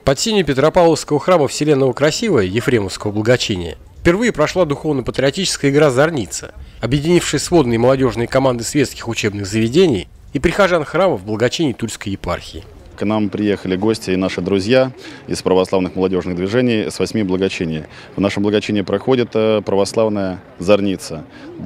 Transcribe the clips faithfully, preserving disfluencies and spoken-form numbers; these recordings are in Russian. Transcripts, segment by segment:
Под сенью Петропавловского храма Вселенного Красивого Ефремовского благочиния впервые прошла духовно-патриотическая игра «Зорница», объединившая сводные и молодежные команды светских учебных заведений и прихожан храмов благочиний Тульской епархии. К нам приехали гости и наши друзья из православных молодежных движений с восьми благочиний. В нашем благочинии проходит православная зорница.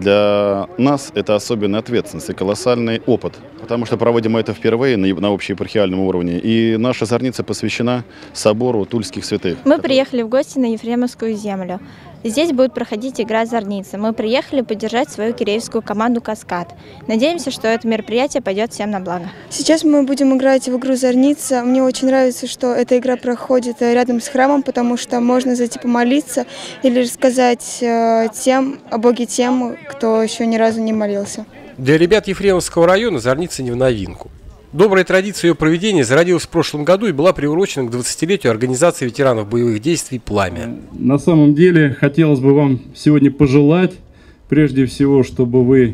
Для нас это особенная ответственность и колоссальный опыт, потому что проводим мы это впервые на общеепархиальном уровне. И наша зорница посвящена собору тульских святых. Мы приехали в гости на Ефремовскую землю. Здесь будет проходить игра «Зорница». Мы приехали поддержать свою киреевскую команду «Каскад». Надеемся, что это мероприятие пойдет всем на благо. Сейчас мы будем играть в игру «Зорница». Мне очень нравится, что эта игра проходит рядом с храмом, потому что можно зайти помолиться или рассказать тем, о Боге тем, кто еще ни разу не молился. Для ребят Ефремовского района «Зорница» не в новинку. Добрая традиция ее проведения зародилась в прошлом году и была приурочена к двадцатилетию организации ветеранов боевых действий «Пламя». На самом деле хотелось бы вам сегодня пожелать, прежде всего, чтобы вы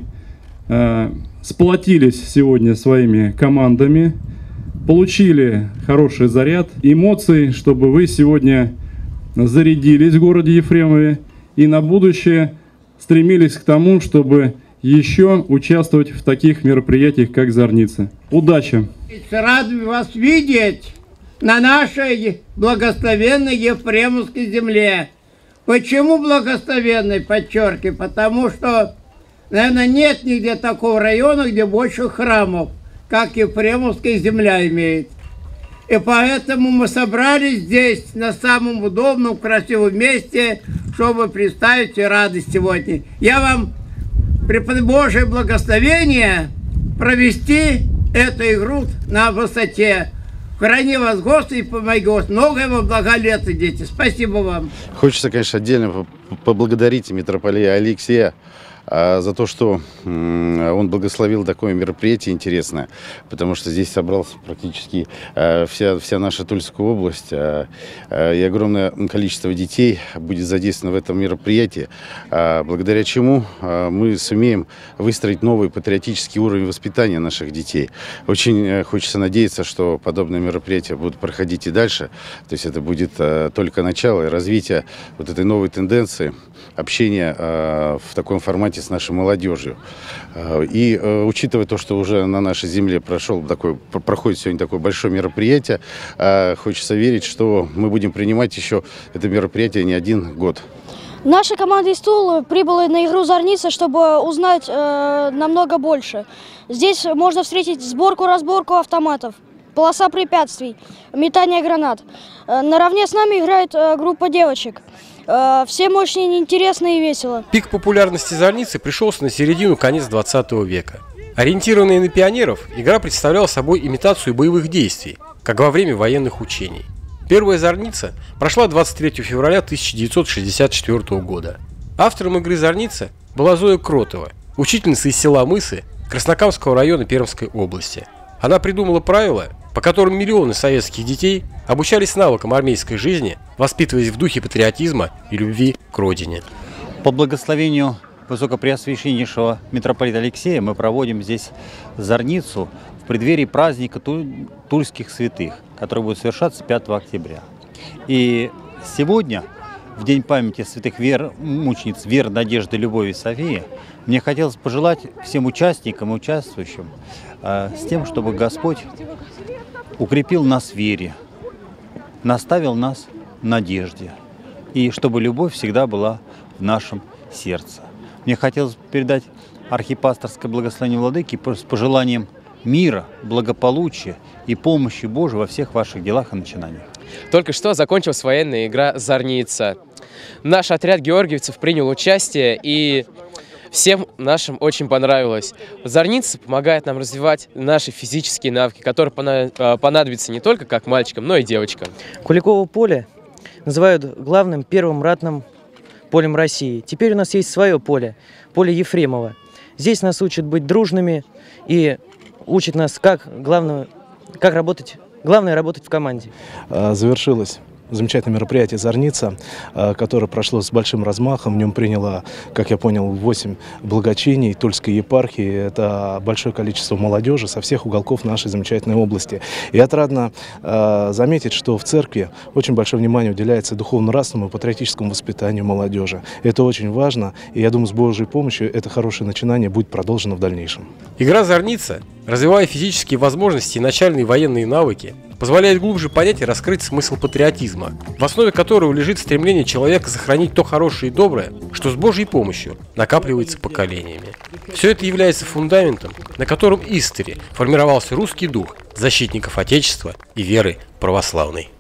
э, сплотились сегодня своими командами, получили хороший заряд эмоций, чтобы вы сегодня зарядились в городе Ефремове и на будущее стремились к тому, чтобы еще участвовать в таких мероприятиях, как «Зорница». Удачи! Рад вас видеть на нашей благословенной Ефремовской земле. Почему благословенной, подчеркиваю? Потому что, наверное, нет нигде такого района, где больше храмов, как Ефремовская земля имеет. И поэтому мы собрались здесь на самом удобном, красивом месте, чтобы представить радость сегодня. Я вам при Божье благословение провести эту игру на высоте. Храни вас, Господи, помоги, Господи. Многое вам благолета, дети. Спасибо вам. Хочется, конечно, отдельно поблагодарить митрополия Алексея за то, что он благословил такое мероприятие интересное, потому что здесь собрался практически вся, вся наша Тульская область, и огромное количество детей будет задействовано в этом мероприятии, благодаря чему мы сумеем выстроить новый патриотический уровень воспитания наших детей. Очень хочется надеяться, что подобные мероприятия будут проходить и дальше, то есть это будет только начало и развитие вот этой новой тенденции общения в таком формате с нашей молодежью. И учитывая то, что уже на нашей земле прошел такой, проходит сегодня такое большое мероприятие, хочется верить, что мы будем принимать еще это мероприятие не один год. Наша команда из Тулы прибыла на игру «Зорница», чтобы узнать э, намного больше. Здесь можно встретить сборку-разборку автоматов, полоса препятствий, метание гранат. Э, наравне с нами играет э, группа девочек. Всем очень интересно и весело. Пик популярности «Зорницы» пришелся на середину-конец двадцатого века. Ориентированная на пионеров, игра представляла собой имитацию боевых действий, как во время военных учений. Первая «Зорница» прошла двадцать третьего февраля тысяча девятьсот шестьдесят четвёртого года. Автором игры «Зорница» была Зоя Кротова, учительница из села Мысы Краснокамского района Пермской области. Она придумала правила, по которым миллионы советских детей обучались навыкам армейской жизни, воспитываясь в духе патриотизма и любви к родине. По благословению высокопреосвященнейшего митрополита Алексея мы проводим здесь зорницу в преддверии праздника Тульских святых, который будет совершаться пятого октября. И сегодня, в день памяти святых вер, мучениц Веры, Надежды, Любови и Софии, мне хотелось пожелать всем участникам и участвующим э, с тем, чтобы Господь укрепил нас в вере, наставил нас в надежде, и чтобы любовь всегда была в нашем сердце. Мне хотелось передать архипасторское благословение владыки с пожеланием мира, благополучия и помощи Божией во всех ваших делах и начинаниях. Только что закончилась военная игра «Зорница». Наш отряд георгиевцев принял участие, и всем нашим очень понравилось. «Зорница» помогает нам развивать наши физические навыки, которые понадобятся не только как мальчикам, но и девочкам. Куликово поле называют главным первым ратным полем России. Теперь у нас есть свое поле, поле Ефремова. Здесь нас учат быть дружными и учат нас, как, главное, как работать, главное работать в команде. Завершилась замечательное мероприятие «Зорница», которое прошло с большим размахом. В нем приняло, как я понял, восемь благочиний Тульской епархии. Это большое количество молодежи со всех уголков нашей замечательной области. И отрадно заметить, что в церкви очень большое внимание уделяется духовно-нравственному и патриотическому воспитанию молодежи. Это очень важно, и я думаю, с Божьей помощью это хорошее начинание будет продолжено в дальнейшем. Игра «Зорница», развивая физические возможности и начальные военные навыки, позволяет глубже понять и раскрыть смысл патриотизма, в основе которого лежит стремление человека сохранить то хорошее и доброе, что с Божьей помощью накапливается поколениями. Все это является фундаментом, на котором истори формировался русский дух защитников Отечества и веры православной.